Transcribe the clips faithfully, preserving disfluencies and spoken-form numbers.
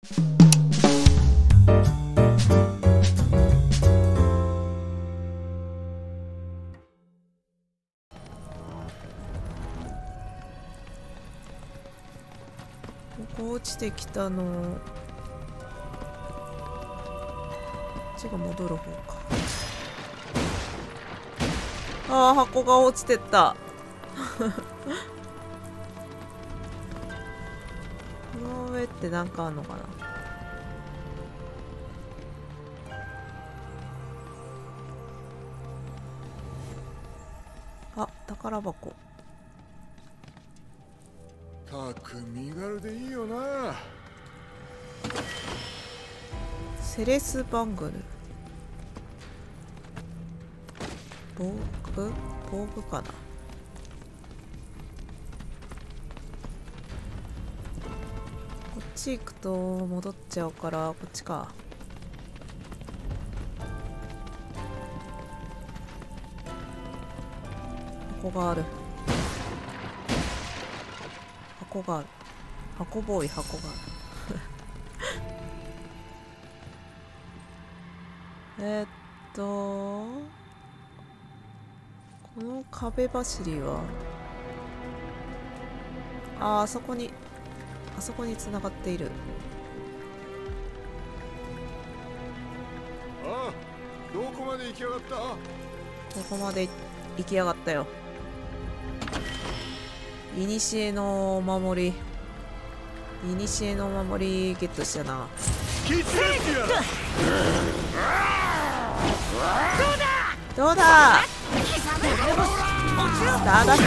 ここ落ちてきたのこっちが戻る方か。ああ、箱が落ちてったこの上って何かあんのかな。あ、宝箱。 たく身軽でいいよな。 セレスバングル。防具防具かな。こっち行くと戻っちゃうからこっちか。箱がある。箱がある。箱ボーイ、箱がある。えーっとこの壁走りはあー、あそこにあそこに繋がっている。 ああ、どこまで行きやがった。 ここまで行きやがったよ。いにしえのお守り、いにしえのお守りゲットしたな。どうだダガスレイ。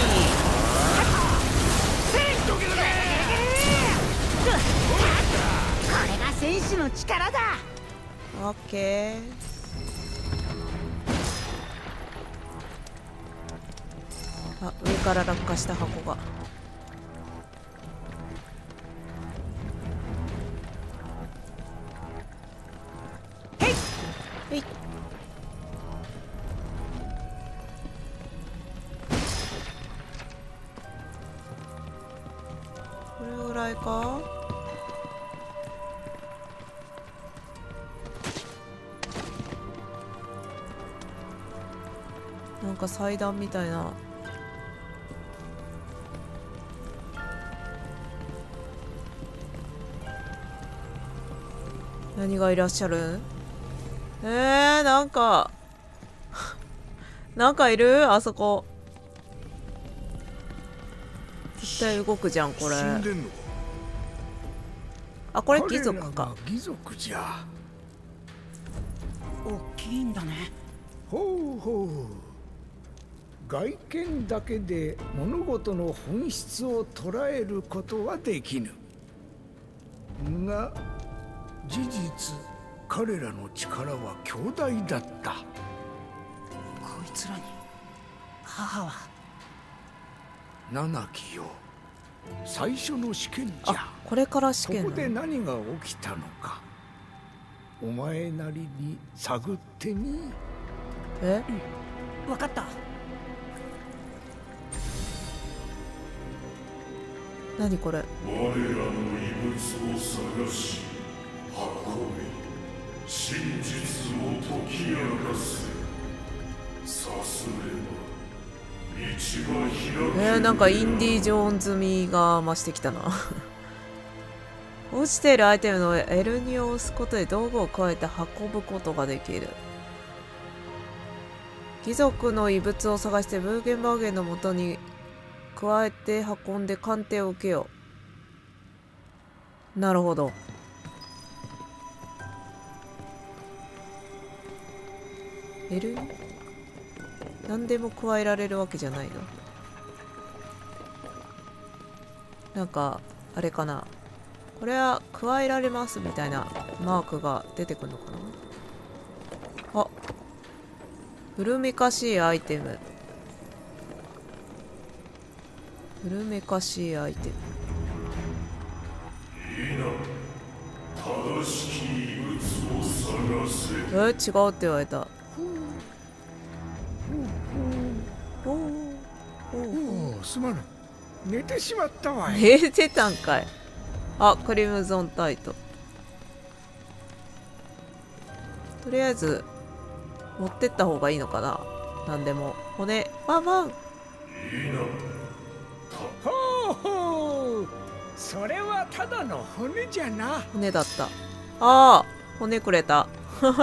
これが戦士の力だ。 オッケー。あ、上から落下した箱が。へいへい。これぐらいか。なんか祭壇みたいな。何がいらっしゃる？えー、なんかなんかいる？あそこ絶対動くじゃんこれ。あ、これ義族か。 義族じゃ。 大きいんだね。 ほうほう。外見だけで物事の本質を捉えることはできぬが、事実彼らの力は強大だった。 こいつらに母は。 七木よ、最初の試験じゃ。 あ、これから試験。 ここで何が起きたのか、お前なりに探ってみ。 え、 うん、分かった。 何これ。 我らの遺物を探し運び、真実を解き明かせ。さすれば道が開ける。 えー、なんかインディ・ジョーンズ味が増してきたな落ちているアイテムの エルにを押すことで道具を加えて運ぶことができる。貴族の遺物を探してブーゲンバーゲンのもとに加えて運んで鑑定を受けよう。なるほど。L？ 何でも加えられるわけじゃないの？なんかあれかな、これは加えられますみたいなマークが出てくるのかな。あ、古めかしいアイテム。古めかしいアイテム。 いいな、正しき遺物を探せ。 え、違うって言われた。おおおお、すまぬ。寝てしまったわい。 寝てたんかい。 あ、クリムゾンタイト。とりあえず持ってった方がいいのかな。なんでも骨ワンワン。 いいな。 ほうほう、それはただの骨じゃな。 骨だった。ああ、骨くれた。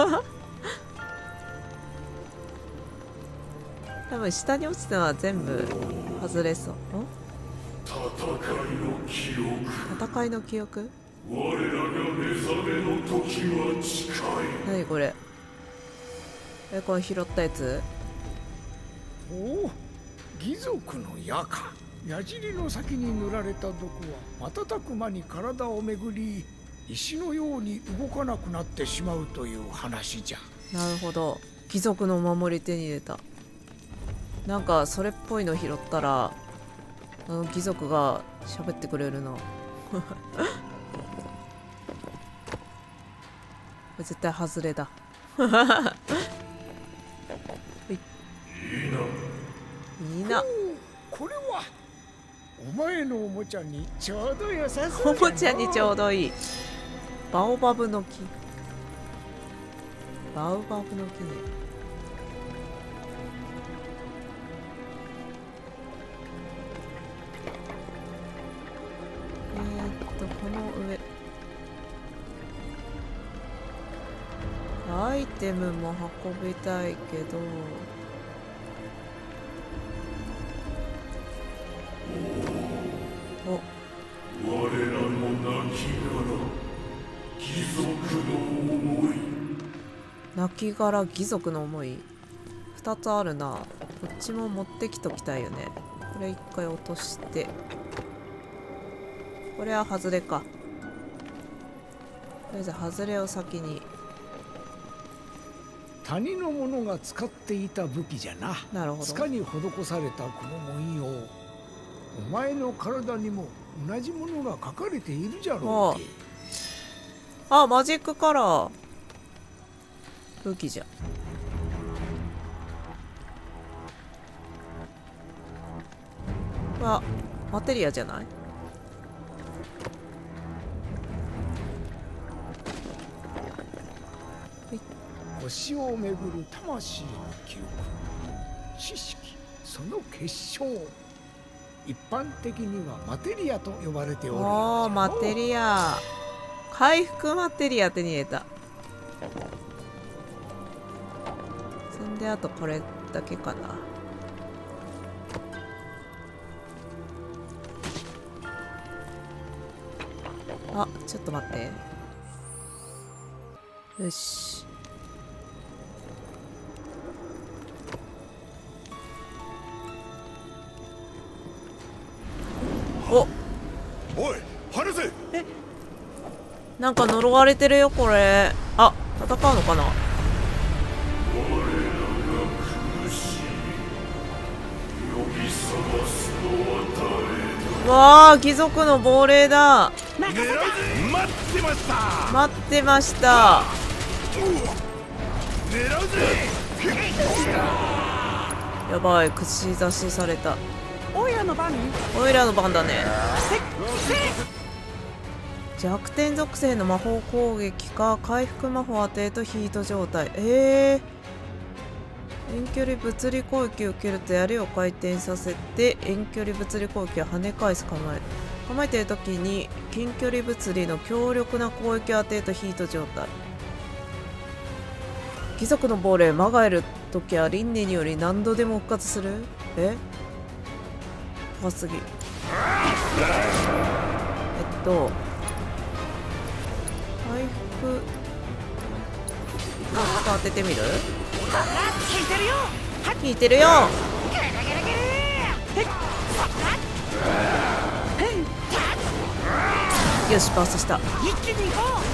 多分下に落ちたのは全部外れそう。 戦いの記憶。 戦いの記憶。 我らが目覚めの時は近い。 何これ。え、これ拾ったやつ。 おお、義族の矢か。矢尻の先に塗られた毒は瞬く間に体を巡り、石のように動かなくなってしまうという話じゃ。 なるほど。貴族のお守り手に入れた。なんかそれっぽいの拾ったら、あの貴族が喋ってくれるな。これ絶対外れだ。 いいな。 いいな。 これはお前のおもちゃにちょうど良さそうおもちゃにちょうどいい。バオバブの木。バウバブの木ね。えー、っとこの上アイテムも運びたいけど、お、 我らの亡き貴族の思い。 亡骸義族の思いふたつあるな。こっちも持ってきときたいよね。これ一回落として、これは外れか。とりあえず外れを先に。 谷の者が使っていた武器じゃな。 なるほど。 塚に施されたこの文様、お前の体にも同じものが書かれているじゃろうて。 あ、マジックカラー武器じゃ。あ、マテリアじゃない。 星を巡る魂の記憶、知識、その結晶、一般的にはマテリアと呼ばれておる。 おー、マテリア。回復マテリア手に入れた。そんであとこれだけかな。あ、ちょっと待って。よし。お、 おい、離せ。 なんか呪われてるよこれ。あ、戦うのかな。わあ、貴族の亡霊だ。 待ってました。 待ってました。 狙うぜ。 やばい、口出しされた。 オイラの番。 オイラの番だね。弱点属性の魔法攻撃か回復魔法当てとヒート状態。えー、遠距離物理攻撃を受けると槍を回転させて遠距離物理攻撃を跳ね返す構え。構えている時に近距離物理の強力な攻撃を当てるとヒート状態。貴族の亡霊マガエる時は輪廻により何度でも復活する。え高すぎ。えっと回復当ててみる。 聞いてるよ。 効いてるよ。よし、バーストした。 一気に行こう。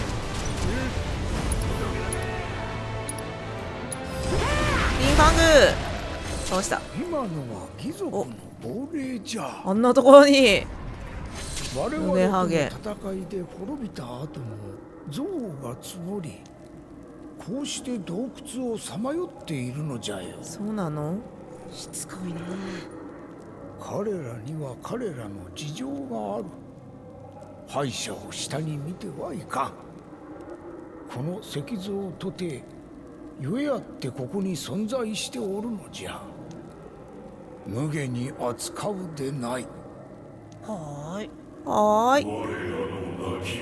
リンファング倒した。 今のは義族の亡霊じゃ。 あんなところに我々との戦いで滅びた後も憎悪が募り、こうして洞窟をさまよっているのじゃよ。 そうなの。 しつこいな。 彼らには彼らの事情がある。 敗者を下に見てはいかん。この石像とてゆえあってここに存在しておるのじゃ。無下に扱うでない。 はーい。 はーい。 我らの亡き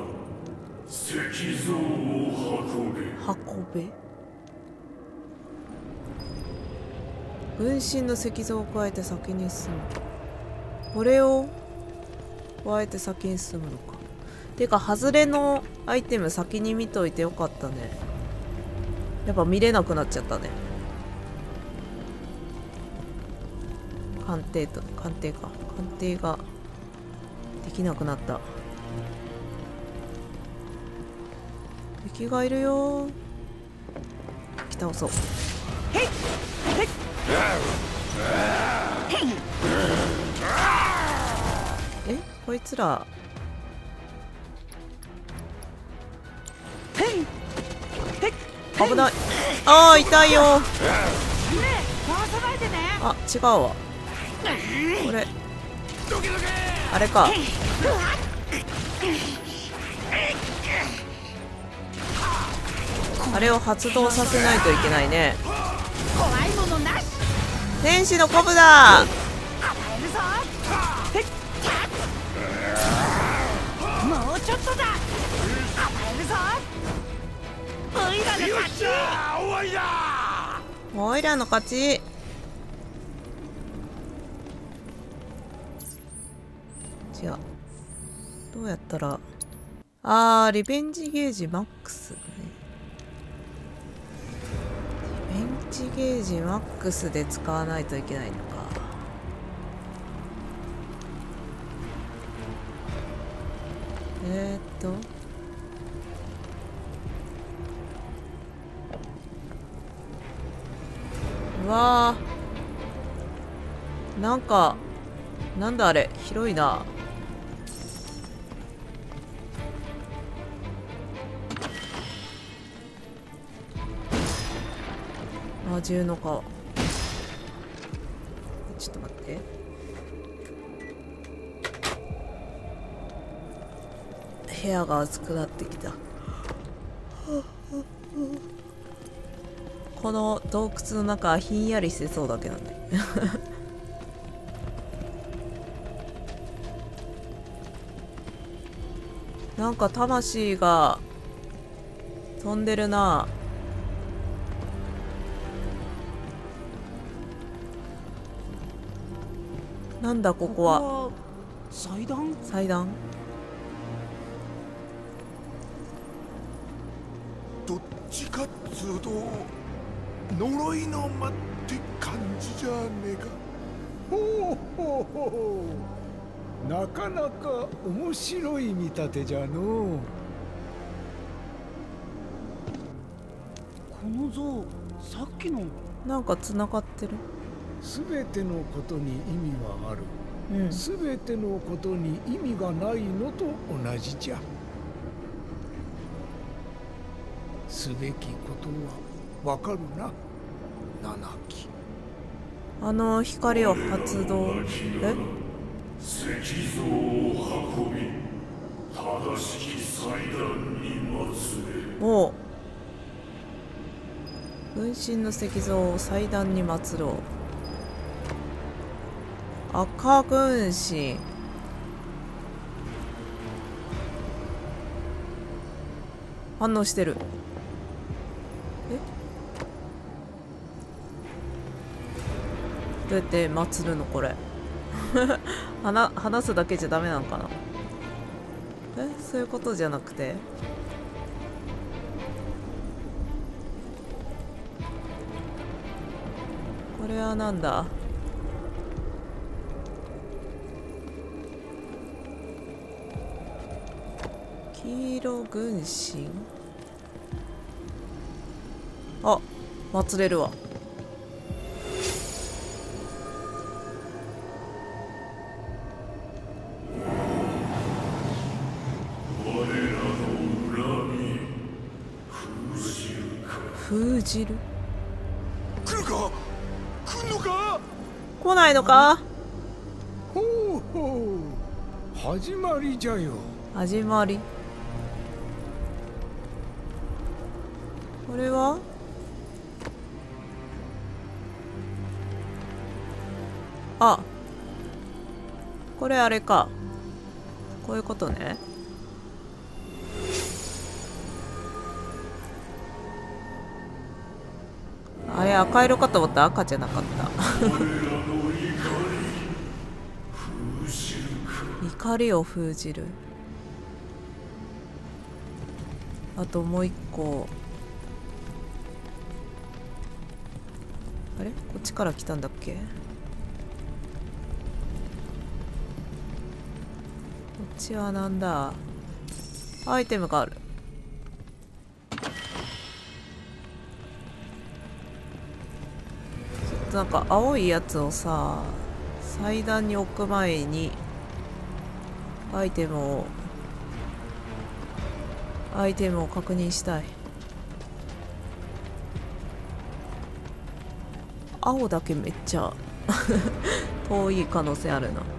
石像を運べ。 運べ。分身の石像を加えて先に進む。これを加えて先に進むのか。てか外れのアイテム先に見といてよかったね。やっぱ見れなくなっちゃったね。鑑定と鑑定か鑑定ができなくなった。敵がいるよ。来倒そう。 へいへいえ、こいつらへいへい。 危ない。ああ、痛いよ。 ねえ、回さないでね。 あ、違うわ。これあれか。あれを発動させないといけないね。 怖いものなし。 天使のコブだ。 与えるぞ。へいもうちょっとだ。与えるぞ。おいらの勝ち。 終わりだ。 おいらの勝ち。違う。どうやったら。あー、リベンジゲージマックスね。リベンジゲージマックスで使わないといけないのか。えー、っとうわー、なんかなんだあれ、広いな。魔獣の皮。ちょっと待って。部屋が熱くなってきた。この洞窟の中ひんやりしてそうだけどね。なんか魂が飛んでるな。なんだここは。 ここは祭壇？ 祭壇？ どっちかっつうと呪いの間って感じじゃねえか。 ほうほうほう、なかなか面白い見立てじゃの。 この像、さっきの。 なんかつながってる。 すべてのことに意味はある。 うん。 すべてのことに意味がないのと同じじゃ。すべきことはわかるな、七木。 あの光を発動。え？ 石像を運び、正しき祭壇に祀れ。 おう。分身の石像を祭壇に祀ろう。赤軍神。反応してる。え？どうやって祀るのこれ。話話すだけじゃダメなのかな。え、そういうことじゃなくて。これはなんだ。黄色軍神。あ、祭れるわ。封じる。 来るか？来んのか？ 来ないのか？ ほうほう、 始まりじゃよ。 始まり。これはあ、これあれか。こういうことね。あれ赤色かと思ったら赤じゃなかった。怒りを封じる。あともう一個。あれこっちから来たんだっけ。こっちはなんだ。アイテムがある。なんか青いやつをさ、祭壇に置く前にアイテムをアイテムを確認したい。青だけめっちゃ遠い可能性あるな。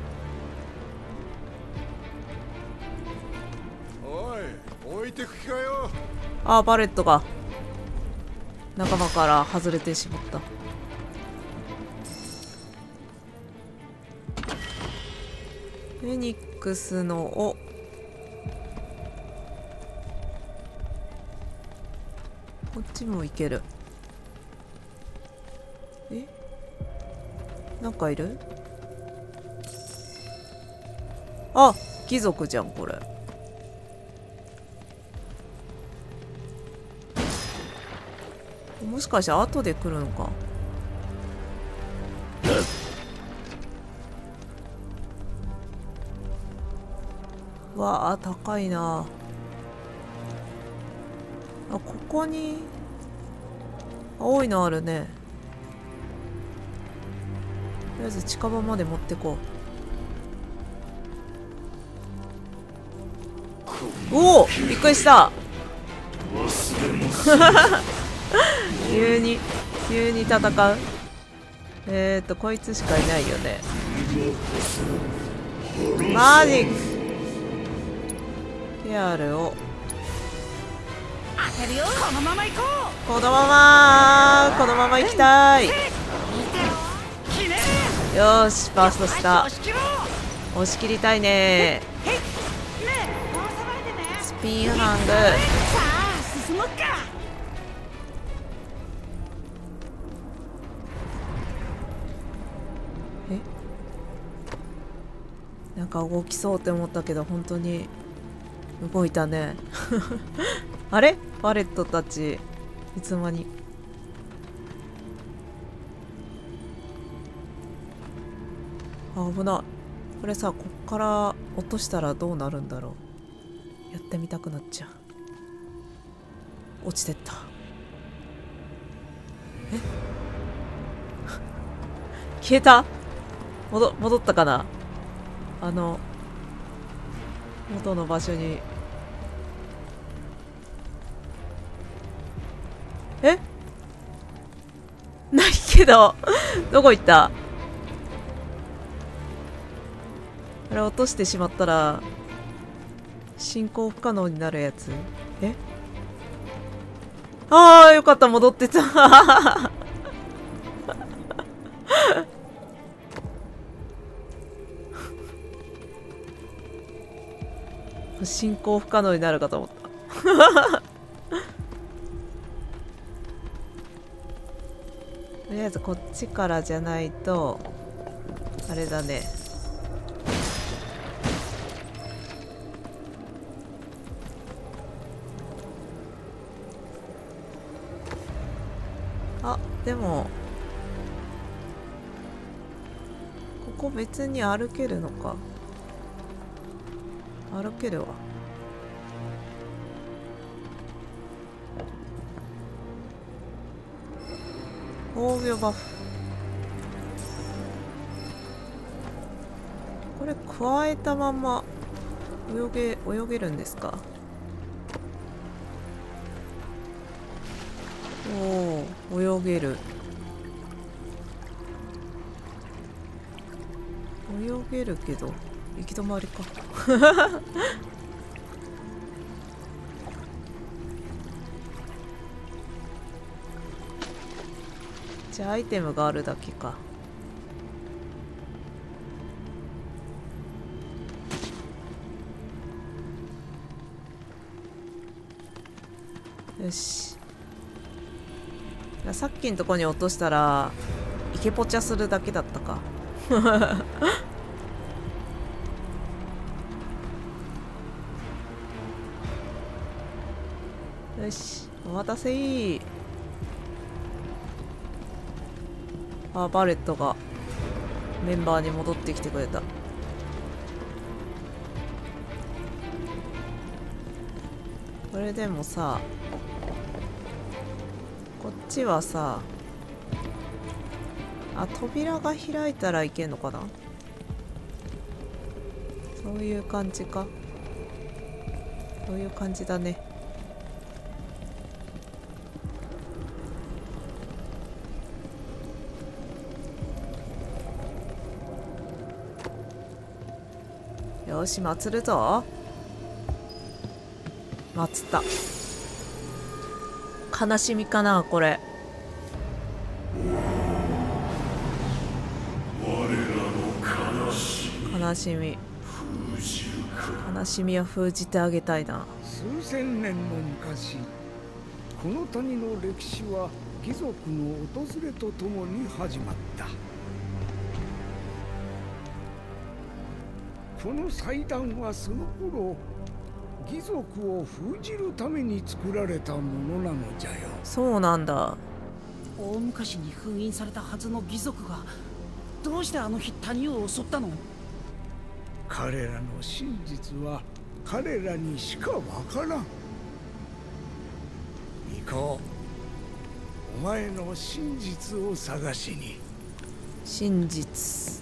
おい、置いてく気かよ。 あ、バレットが仲間から外れてしまった。フェニックスの尾。こっちもいける。え、なんかいる？あ、貴族じゃんこれ。もしかして後で来るのか。わあ、高いなあ。ここに青いのあるね。とりあえず近場まで持ってこう。おお、びっくりした急に急に戦う。えーっとこいつしかいないよね。マジックケアルを当てるよ。このまま行こう。 このままこのまま行きたい。よーし、ファーストスター押し切りたいね。スピンハング。 さあ進もっか。 え、なんか動きそうって思ったけど本当に動いたねあれバレットたちいつの間に。あ、危ない。これさ、こっから落としたらどうなるんだろう。やってみたくなっちゃう。落ちてった。え消えた。戻戻ったかな。あの元の場所に。えないけどどこ行った。あれ落としてしまったら進行不可能になるやつ。え、ああよかった、戻ってた進行不可能になるかと思ったとりあえずこっちからじゃないとあれだね。あ、でもここ別に歩けるのか。歩けるわ。防御バフ。これ加えたまま泳げ泳げるんですか。おお、泳げる。泳げるけど行き止まりか。じゃあアイテムがあるだけか。よし。さっきのとこに落としたらイケポチャするだけだったか。よし、お待たせー。あ、バレットがメンバーに戻ってきてくれた。これでもさ、こっちはさ、あ、扉が開いたらいけんのかな。そういう感じか。そういう感じだね。よし、祀るぞ。祀った。悲しみかな、これ。悲しみ。悲しみは封じてあげたいな。 数千年の昔、この谷の歴史は貴族の訪れとともに始まった。この祭壇はその頃貴族を封じるために作られたものなのじゃよ。 そうなんだ。 大昔に封印されたはずの義族がどうしてあの日谷を襲ったの？ 彼らの真実は彼らにしかわからん。行こう。お前の真実を探しに。 真実。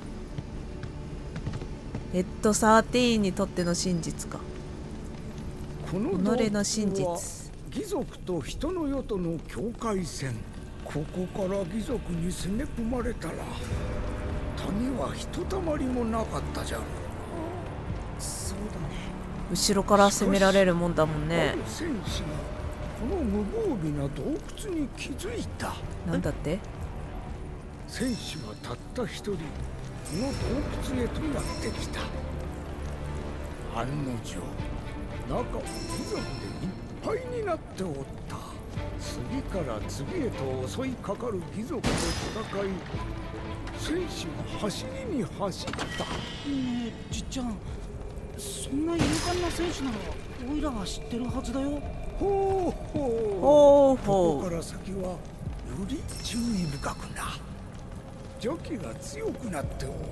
レッドサーティーンにとっての真実か。 この己の真実。 義族と人の世との境界線。ここから義族に攻め込まれたら谷はひとたまりもなかったじゃろう。 そうだね。 後ろから攻められるもんだもんね。 ある戦士がこの無防備な洞窟に気づいた。 なんだって？ 戦士はたった一人この洞窟へとやってきた。案の定中は貴族でいっぱいになっておった。次から次へと襲いかかる貴族と戦い、戦士は走りに走った。 ねえじっちゃん、そんな勇敢な戦士ならオイラが知ってるはずだよ。 ほうほうほうほう。 ここから先はより注意深くな。邪気が強くなっておる。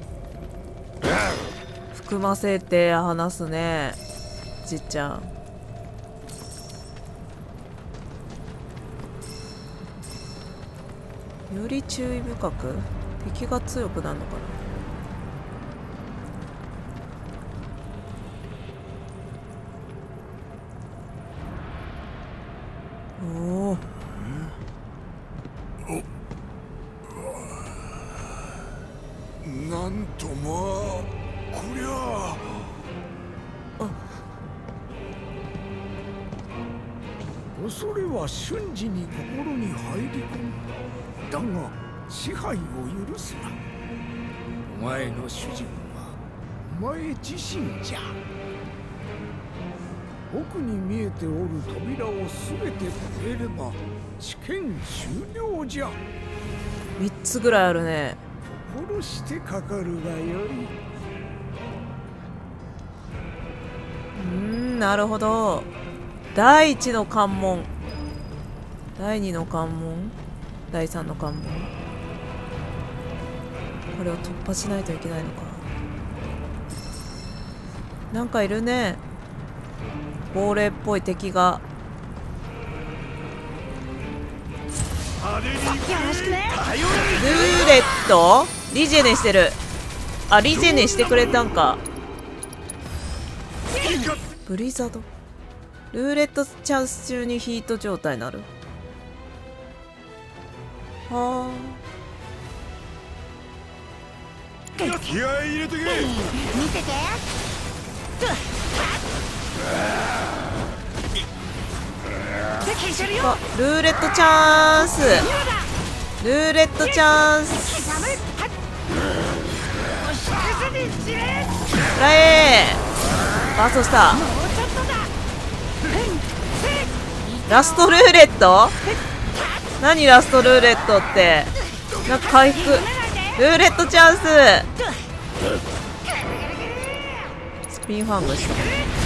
含ませて話すね、じっちゃん。より注意深く敵が強くなるのかな。おお。 なんとまあ、こりゃあ。 恐れは瞬時に心に入り込む。だが支配を許すな。お前の主人はお前自身じゃ。奥に見えておる扉を全て越えれば試験終了じゃ。 みっつぐらいあるね。 殺してかかるがよい。 うーん、なるほど。第一の関門、第二の関門、第三の関門。これを突破しないといけないのか。なんかいるね、亡霊っぽい敵が。 よろしくね。 ルーレットリジェネしてる。あ、リジェネしてくれたんか。ブリザード。ルーレットチャンス中にヒート状態になる。は気合い入れてけ。 見てて。 あ、ルーレットチャンス。ルーレットチャンス。フラエーバーストした。ラストルーレット？何ラストルーレットって。なんか回復。ルーレットチャンス。スピンファームした。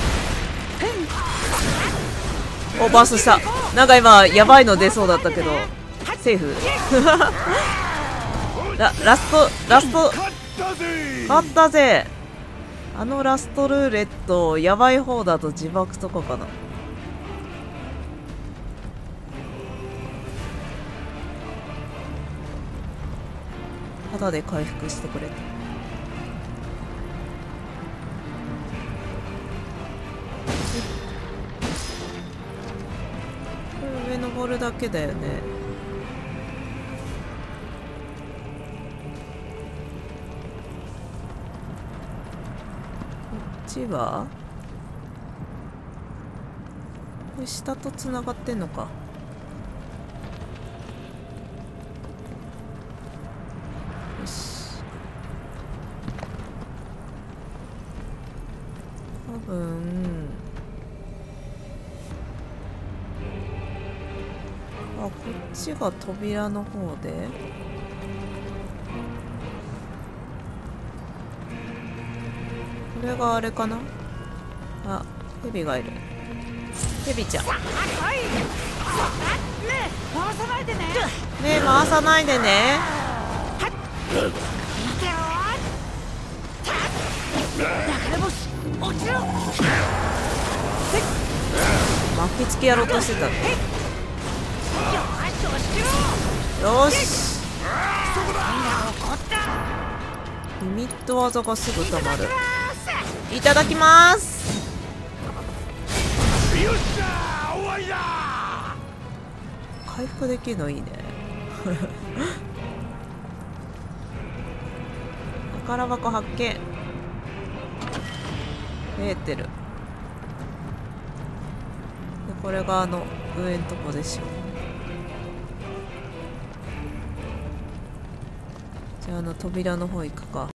お、バーストした。なんか今やばいの出そうだったけどセーフ。ラ, ラストラスト勝ったぜ。あのラストルーレットやばい方だと自爆とかかな。ただで回復してくれた。これ上登るだけだよね。こっちはこれ下とつながってんのか。よし、多分あ、こっちが扉の方で、これがあれかな。あ、ヘビがいる。ヘビちゃん、 回さないでね。 目回さないでね。 落ちろ。 巻きつけやろうとしてたの。よし、リミット技がすぐたまる。いただきます。 よっしゃー、終わりだ。 回復できるのいいね。宝箱発見。エーテルで、これがあの上んとこでしょ。じゃああの扉の方行くか。